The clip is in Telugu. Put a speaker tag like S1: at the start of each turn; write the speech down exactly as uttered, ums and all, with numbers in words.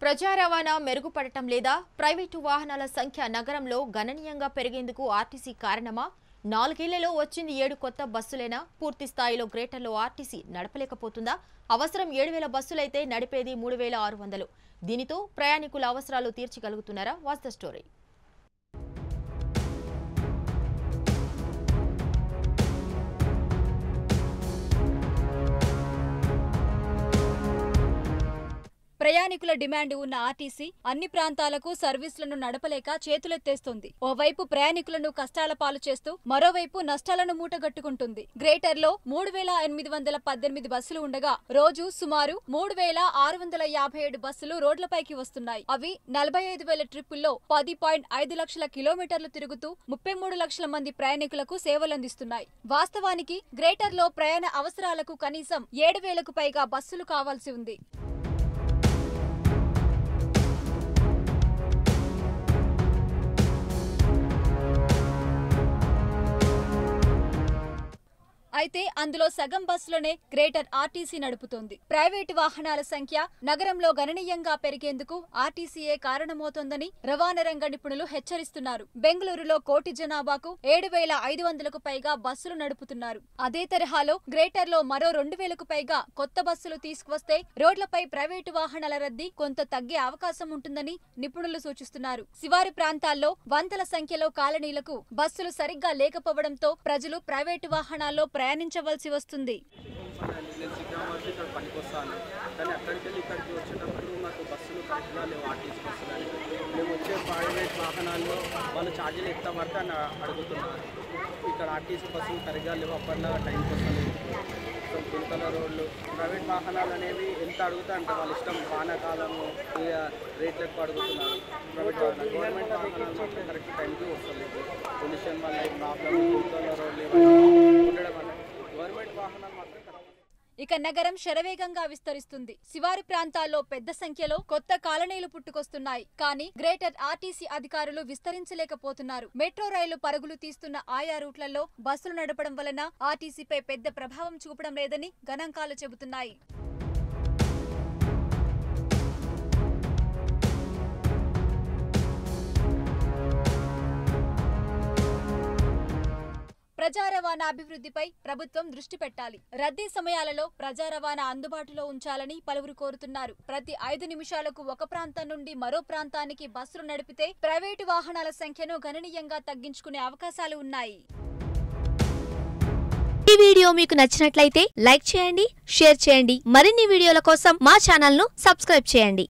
S1: ప్రజా రవాణా మెరుగుపడటం లేదా ప్రైవేటు వాహనాల సంఖ్య నగరంలో గణనీయంగా పెరిగేందుకు ఆర్టీసీ కారణమా? నాలుగేళ్లలో వచ్చింది ఏడు కొత్త బస్సులైనా పూర్తి స్థాయిలో గ్రేటర్లో ఆర్టీసీ నడపలేకపోతుందా? అవసరం ఏడు వేల బస్సులైతే నడిపేది మూడు వేల ఆరు వందలు. దీనితో ప్రయాణికుల అవసరాలు తీర్చగలుగుతున్నారా? What's the story.
S2: ప్రయాణికుల డిమాండ్ ఉన్న ఆర్టీసీ అన్ని ప్రాంతాలకు సర్వీసులను నడపలేక చేతులెత్తేస్తుంది. ఓవైపు ప్రయాణికులను కష్టాల పాలు చేస్తూ మరోవైపు నష్టాలను మూటగట్టుకుంటుంది. గ్రేటర్ లో మూడు వేల ఎనిమిది వందల పద్దెనిమిది బస్సులు ఉండగా రోజు సుమారు మూడు వేల ఆరు వందల యాభై ఏడు బస్సులు రోడ్లపైకి వస్తున్నాయి. అవి నలభై ఐదు వేల ట్రిప్పుల్లో పది పాయింట్ ఐదు లక్షల కిలోమీటర్లు తిరుగుతూ ముప్పై మూడు లక్షల మంది ప్రయాణికులకు సేవలందిస్తున్నాయి. వాస్తవానికి గ్రేటర్ లో ప్రయాణ అవసరాలకు కనీసం ఏడు వేలకు పైగా బస్సులు కావాల్సి ఉంది. అయితే అందులో సగం బస్సులనే గ్రేటర్ ఆర్టీసీ నడుపుతోంది. ప్రైవేటు వాహనాల సంఖ్య నగరంలో గణనీయంగా పెరిగేందుకు ఆర్టీసీయే కారణమవుతోందని రవాణా రంగ నిపుణులు హెచ్చరిస్తున్నారు. బెంగళూరులో కోటి జనాభాకు ఏడు వేల ఐదు వందలకు పైగా బస్సులు నడుపుతున్నారు. అదే తరహాలో గ్రేటర్ లో మరో రెండు వేలకు పైగా కొత్త బస్సులు తీసుకువస్తే రోడ్లపై ప్రైవేటు వాహనాల రద్దీ కొంత తగ్గే అవకాశం ఉంటుందని నిపుణులు సూచిస్తున్నారు. శివారు ప్రాంతాల్లో వందల సంఖ్యలో కాలనీలకు బస్సులు సరిగ్గా లేకపోవడంతో ప్రజలు ప్రైవేటు వాహనాల్లో ప్రయాణించవలసి వస్తుంది.
S3: కానీ అక్కడికి వెళ్ళి ఇక్కడికి వచ్చేటప్పుడు నాకు బస్సులు కరెక్ట్గా లేవు. ఆర్టీసీ బస్సులు అని మేము వచ్చే ప్రైవేట్ వాహనాల్లో వాళ్ళు ఛార్జీలు ఎంత పడితే అని అడుగుతున్నారు. ఇక్కడ ఆర్టీసీ బస్సులు సరిగ్గా లేవు. అప్పటిలాగా టైంకి వస్తలేదు. సో గుంతల రోడ్లు ప్రైవేట్ వాహనాలు అనేవి ఎంత అడుగుతా అంటే వాళ్ళ ఇష్టం. వానాకాలము రేట్లు ఎక్కువ అడుగుతున్నారు. ప్రైవేట్ వాహనాలు గవర్నమెంట్ వాహనాలు మాత్రం కరెక్ట్ టైంకి వస్తలేదు. పొల్యూషన్ వల్ల ప్రాబ్లమ్, గుంతల రోడ్లు ఉండడం వల్ల గవర్నమెంట్ వాహనాలు మాత్రం
S2: ఇక నగరం శరవేగంగా విస్తరిస్తుంది. శివారు ప్రాంతాల్లో పెద్ద సంఖ్యలో కొత్త కాలనీలు పుట్టుకొస్తున్నాయి. కానీ గ్రేటర్ ఆర్టీసీ అధికారులు విస్తరించలేకపోతున్నారు. మెట్రో రైలు పరుగులు తీస్తున్న ఆయా రూట్లలో బస్సులు నడపడం వలన ఆర్టీసీపై పెద్ద ప్రభావం చూపడం లేదని గణాంకాలు చెబుతున్నాయి. ప్రజా రవాణా అభివృద్ధిపై ప్రభుత్వం దృష్టి పెట్టాలి. రద్దీ సమయాలలో ప్రజా రవాణా అందుబాటులో ఉంచాలని పలువురు కోరుతున్నారు. ప్రతి ఐదు నిమిషాలకు ఒక ప్రాంతం నుండి మరో ప్రాంతానికి బస్సులు నడిపితే ప్రైవేటు వాహనాల సంఖ్యను గణనీయంగా తగ్గించుకునే అవకాశాలు ఉన్నాయి.
S4: ఈ వీడియో మీకు నచ్చినట్లయితే లైక్ చేయండి, షేర్ చేయండి. మరిన్ని వీడియోల కోసం మా ఛానల్ ను సబ్స్క్రైబ్ చేయండి.